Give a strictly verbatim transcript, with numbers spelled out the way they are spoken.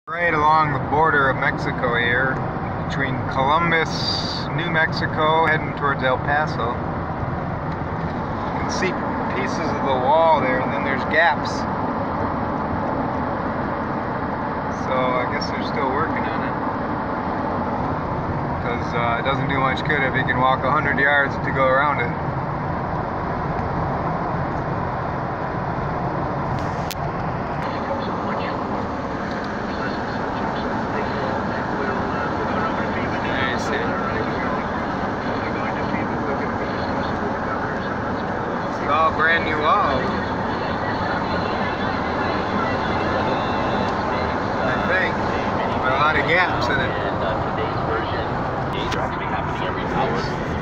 Right along the border of Mexico here, between Columbus, New Mexico, heading towards El Paso. You can see pieces of the wall there, and then there's gaps. So I guess they're still working on it. Because uh, it doesn't do much good if you can walk a hundred yards to go around it. All brand new wall. I think. With a lot of gaps in it. And uh, today's version is actually happening every hour.